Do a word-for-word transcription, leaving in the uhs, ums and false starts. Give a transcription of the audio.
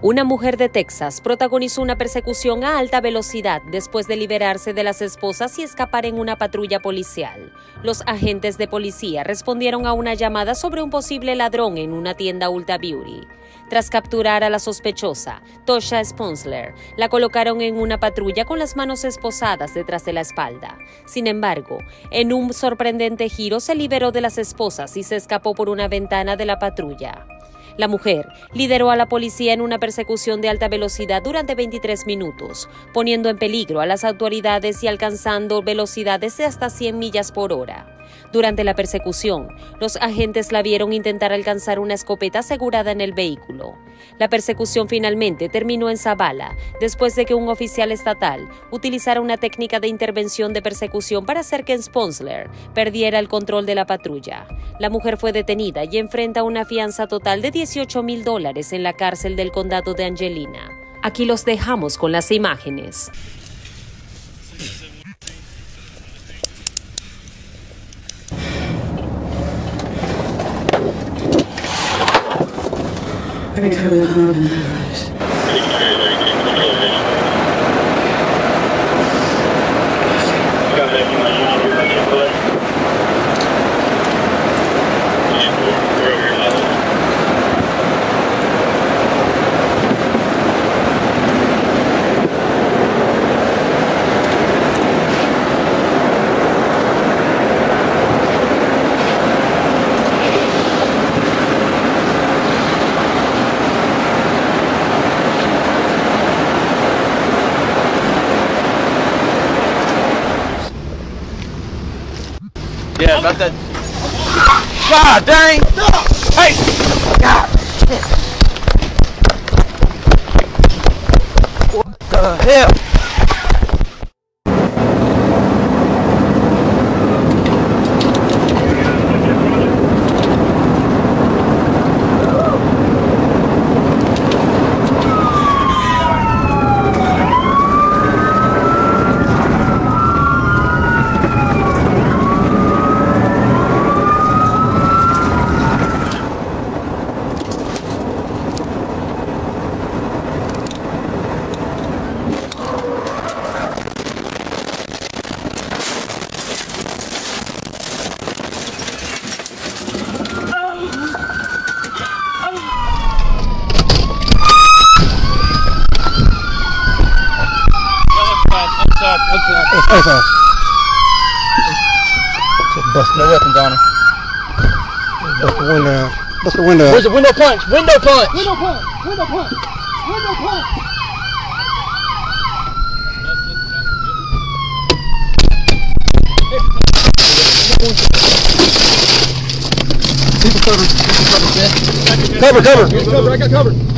Una mujer de Texas protagonizó una persecución a alta velocidad después de liberarse de las esposas y escapar en una patrulla policial. Los agentes de policía respondieron a una llamada sobre un posible ladrón en una tienda Ulta Beauty. Tras capturar a la sospechosa, Tosha Sponsler, la colocaron en una patrulla con las manos esposadas detrás de la espalda. Sin embargo, en un sorprendente giro se liberó de las esposas y se escapó por una ventana de la patrulla. La mujer lideró a la policía en una persecución de alta velocidad durante veintitrés minutos, poniendo en peligro a las autoridades y alcanzando velocidades de hasta cien millas por hora. Durante la persecución, los agentes la vieron intentar alcanzar una escopeta asegurada en el vehículo. La persecución finalmente terminó en Zavala, después de que un oficial estatal utilizara una técnica de intervención de persecución para hacer que Sponsler perdiera el control de la patrulla. La mujer fue detenida y enfrenta una fianza total de dieciocho mil dólares en la cárcel del condado de Angelina. Aquí los dejamos con las imágenes. Let me cover that coronavirus. Yeah, about that. God dang! Hey! God! What the hell? What's up? No weapons on him. Bust the window out. Bust the window out. Where's the window punch? Window punch! Window punch! Window punch! Window punch! People cover. People cover, man. Cover, cover. Cover, I got covered.